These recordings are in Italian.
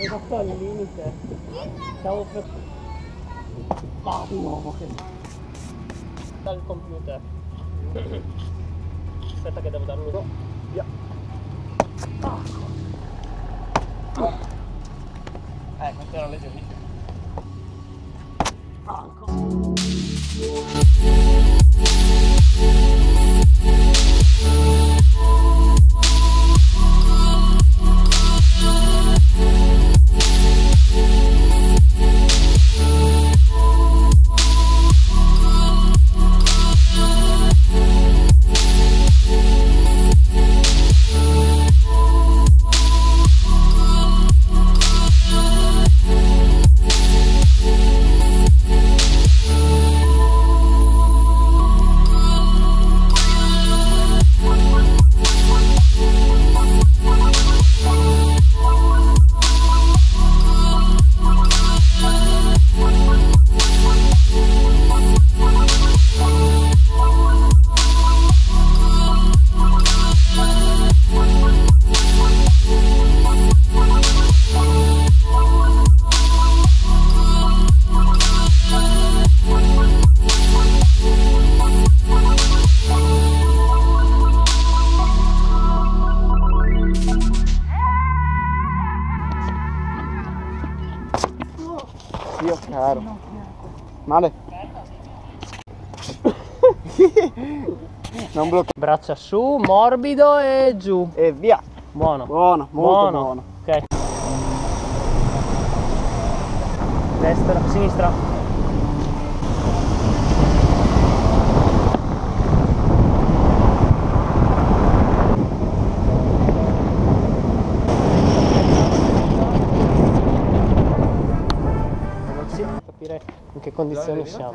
fatto al limite. Stavo per... no, che... dal computer. Aspetta che devo darmi un... via. Questo era leggerissimo. Dio caro. Male. Non blocca. Braccia su, morbido e giù. E via. Buono. Buono, molto buono. Ok. Destra, sinistra. Capire in che condizioni siamo.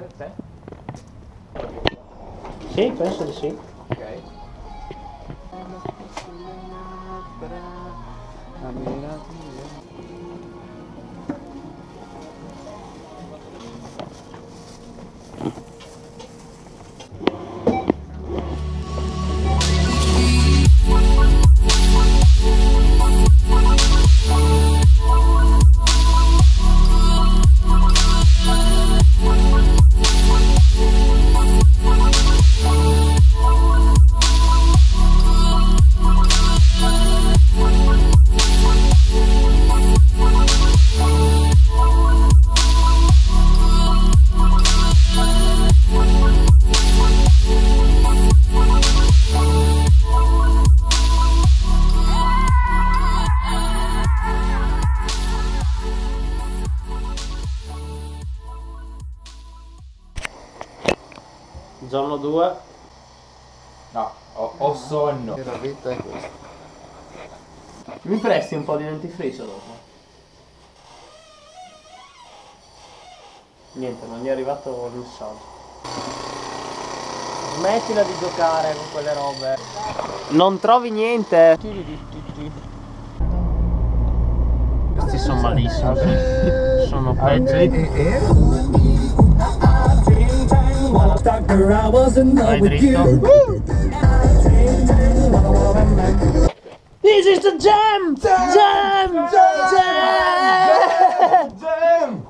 Sì, penso di sì. Ok. Giorno 2. No, ho sonno. La vita è questa. Mi presti un po' di dentifricio dopo? Niente, non gli è arrivato il messaggio. Smettila di giocare con quelle robe. Non trovi niente. Questi sono malissimi. Sono peggio. Vai dritto. This is the jam! Jam! Jam!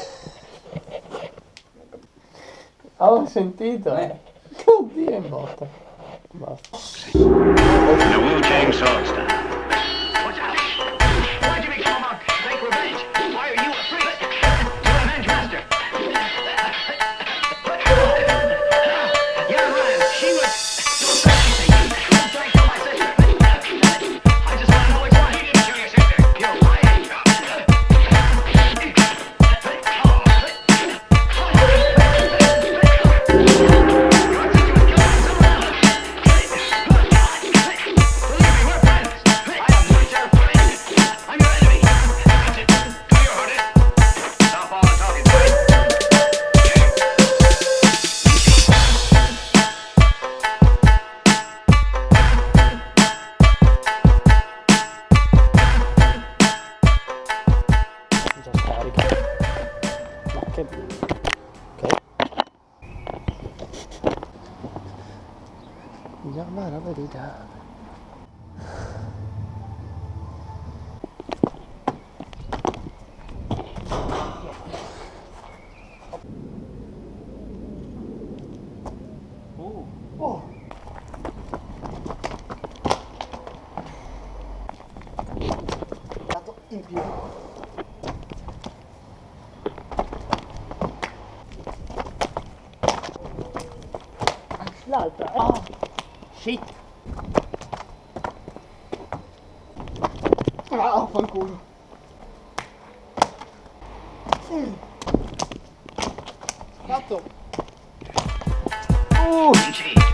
Ho sentito, Oddio in botta. Basta. The Wu-Tang song style. Why'd you become a take revenge? Why are you a priest? You're a revenge master. You're right. She was I just want to know which one he didn't show your sister. You're lying. Chiama la verità. In piedi. L'altra. Oh. Shit. Ah, fanculo. Fatto. GG.